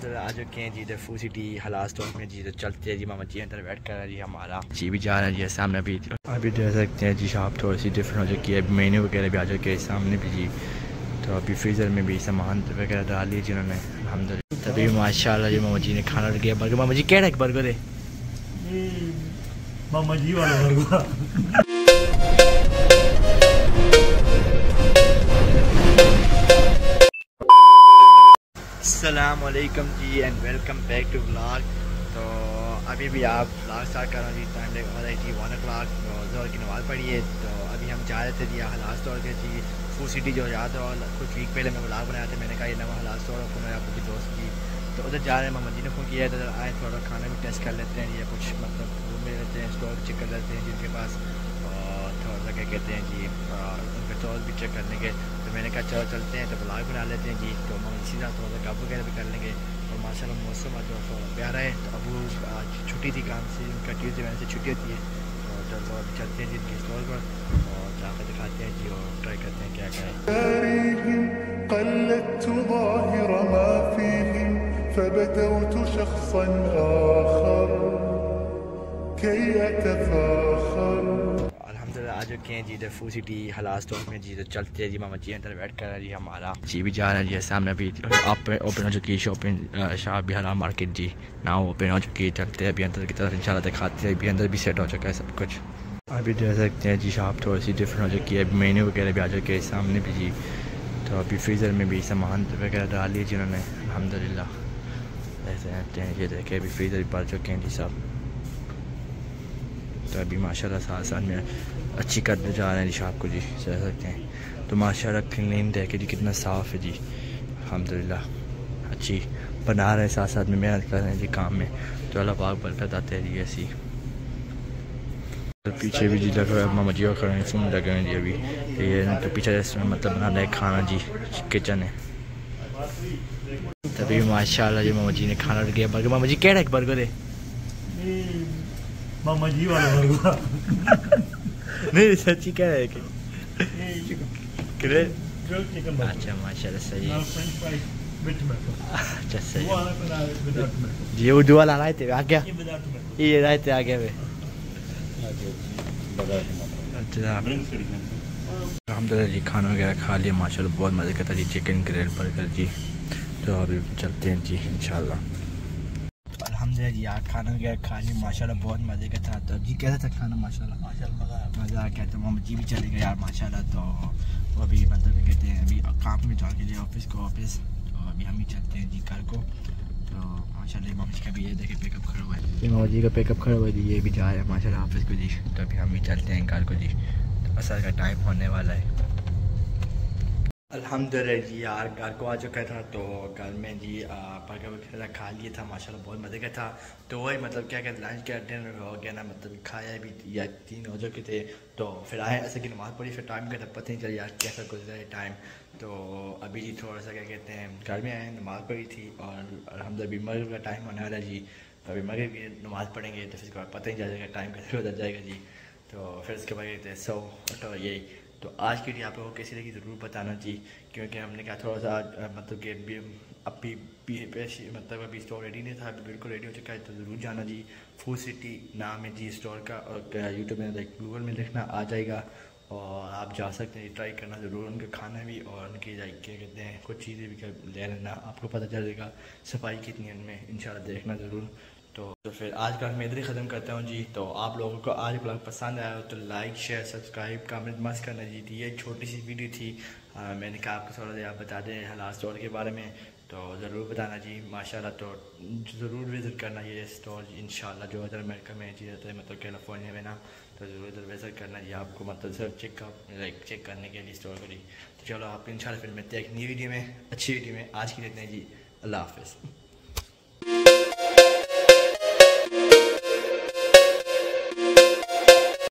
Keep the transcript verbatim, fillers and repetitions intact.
अल्हम्दुलिल्लाह आ चुके हैं जी इधर फूड सिटी हलाल स्टोर में जी। तो चलते हैं जी, मामा जी अंदर वेट कर रहा है जी हमारा जी भी जा रहा है जी सामने। भी अभी देख सकते हैं जी शॉप थोड़ी सी डिफरेंट हो चुकी है, मेन्यू वगैरह भी आ चुके हैं सामने भी जी। तो अभी फ्रीज़र में भी सामान वगैरह डाल लिए जिन्होंने अल्हम्दुलिल्लाह। तभी माशाल्लाह जी मामा जी ने खाना किया बर्गर। मामा जी क्या है बर्गर है मामा जी वाला बर्गर। अस्सलाम वालेकुम जी and welcome back to vlog. तो अभी भी आप व्लॉग स्टार्ट कर रहे हैं जी। टाइम लग रहा है जी वन ओ क्लाक, ज़ोहर की नमाज़ पढ़ी है। तो अभी हम जा रहे थे जी हलाल स्टोर के जी फूड सिटी जो याद हो कुछ वीक पहले मैं व्लॉग बनाया था, मैंने कहा ये नवा हलाल स्टोर आपको मेरा आपकी दोस्त की। तो उधर जा रहे हैं, मामा जी ने फ़ोन किया है तो आए थोड़ा खाना भी टेस्ट कर लेते हैं, या कुछ मतलब घूम भी लेते हैं, स्टोर चेक कर लेते हैं जिनके पास, और थोड़ा सा क्या कहते हैं जी उनके स्टोर भी चेक करने के। तो मैंने कहा चलो चलते हैं तो ब्लॉग बना लेते हैं जी। तो हम इसी तरह थोड़ा सा गप वगैरह भी कर लेंगे। और माशाल्लाह मौसम आज थोड़ा प्यारा है। तो अब आज छुट्टी थी काम से, उनका ट्यूसडे वजह से छुट्टी होती है। तो चलो अब चलते हैं जी इनके स्टोर पर और जाकर दिखाते हैं जी और ट्राई करते हैं क्या क्या है। आ चुके हैं जी इधर फूड सिटी हलाल स्टोर में जी। तो चलते हैं जी, मामा जी अंदर वेट कर रहा है जी हमारा जी भी जा रहा है जी सामने। भी ओपन हो चुकी है शॉपिंग शॉप भी हलाल मार्केट जी ना ओपन हो चुकी है। चलते हैं अभी अंदर की तरफ इंशाल्लाह दिखाते हैं। अभी अंदर भी सेट हो चुका है सब कुछ। अभी देख सकते हैं जी शॉप थोड़ी सी डिफरेंट हो चुकी है, मेन्यू वगैरह भी आ चुके हैं सामने भी जी। तो अभी फ्रीज़र में भी सामान वगैरह डाल लिए जिन्होंने अल्हम्दुलिल्लाह। ऐसे हैं ये देखे अभी फ्रीज़र भी भर चुके हैं जी सब। तो अभी माशाल्लाह साथ साथ में अच्छी करते जा रहे हैं जी शॉप को जी, कह सकते हैं। तो माशाल्लाह क्लीन देखे जी कितना साफ़ है जी अल्हम्दुलिल्लाह। अच्छी बना रहे हैं, साथ साथ में मेहनत कर रहे हैं जी काम में। तो अल्लाह पाक बरकत आते हैं जी ऐसी। तो पीछे भी जी लग रहा है मामा जी और खड़े फ़ोन लगे हैं जी अभी। ये तो पीछे रेस्टोरेंट मतलब बना रहे खाना जी, किचन है। तभी माशाल्लाह जी मामा जी ने खाना किया बर्गर। मामा जी क्या है बर्गर है मामा जी वाला बर्गर। नहीं सच्ची क्या है कि चिकन अच्छा माशाल्लाह सही है। अच्छा सही है। ये उर्दू वाला लाए थे आ गया, ये लाए थे आ गया वे। अच्छा अल्हम्दुलिल्लाह जी खाना वगैरह खा लिया माशाल्लाह, बहुत मज़े का था जी चिकन ग्रिल बर्गर जी। तो अभी चलते हैं जी इंशाल्लाह। अल्हम्दुलिल्लाह जी यार खाना वगैरह खा लिया माशाल्लाह, बहुत मज़े का था। तो जी कैसा था खाना? माशाल्लाह माशाल्लाह मज़ा मज़ा आ गया। तो मामा जी भी चले गए यार माशाल्लाह। तो वो अभी मतलब क्या कहते हैं अभी काम में जाने के लिए ऑफिस को ऑफिस। तो अभी हम ही चलते हैं जी घर को। तो माशाल्लाह मामा जी का भी ये देखे पिकअप खड़ा हुआ है, ये मामा जी का पिकअप खड़ा हुआ है जी। ये भी जा रहा है माशाल्लाह ऑफिस को जी। तो अभी हम ही चलते हैं घर को जी, तो असर का टाइम होने वाला है। अल्हम्दुलिल्लाह जी यार घर को आ चुका था। तो घर में जी बर्गर वगैरह खा लिया था माशाल्लाह, बहुत मज़े का था। तो वही मतलब क्या कहते लंच का डिनर हो गया ना, मतलब खाया भी या तीन हो चुके थे। तो फिर आए ऐसे कि नमाज़ पढ़ी, फिर टाइम का तो पता नहीं चला यार कैसा गुजरा है टाइम। तो अभी जी थोड़ा सा क्या कहते हैं घर में आए, नमाज़ पढ़ी थी और अल्हम्दुलिल्लाह मगरिब का टाइम होने वाला जी। तो अभी मगरिब की नमाज़ पढ़ेंगे तो फिर पता नहीं चलेगा टाइम कैसे गुजर जाएगा जी। तो फिर उसके बाद कहते हैं सो तो यही। तो आज की वीडियो आप लोगों को कैसी लगी ज़रूर बताना जी, क्योंकि हमने कहा थोड़ा सा मतलब कि अभी अभी मतलब अभी स्टोर रेडी नहीं था, अभी बिल्कुल रेडी हो चुका है। तो ज़रूर जाना जी, फूड सिटी नाम है जी स्टोर का, और यूट्यूब में लाइक गूगल में लिखना आ जाएगा और आप जा सकते हैं, ट्राई करना ज़रूर उनका खाना भी और उनकी लाइक क्या कहते हैं कुछ चीज़ें भी ले लेना, आपको पता चलेगा सफाई कितनी है उनमें, इंशाल्लाह देखना ज़रूर। तो तो फिर आज का मैं इधर ही ख़त्म करता हूँ जी। तो आप लोगों को आज ब्लॉग पसंद आया हो तो लाइक शेयर सब्सक्राइब कमेंट मस्त करना जी। थी ये छोटी सी वीडियो थी, आ, मैंने कहा आपको थोड़ा सा बता दें हलाल स्टोर के बारे में। तो ज़रूर बताना जी माशाल्लाह। तो ज़रूर विज़िट करना ये स्टोर इंशाल्लाह, जो इधर अमेरिका में जी रहता है मतलब कैलिफोर्निया में ना। तो ज़रूर इधर विज़िट करना जी, आपको मतलब सिर्फ चेकअप लाइक चेक करने के लिए स्टोर को जी। तो चलो आप इंशाल्लाह फिर मिलते हैं एक नई वीडियो में, अच्छी वीडियो में। आज की देखते हैं जी, अल्लाह हाफ़िज़।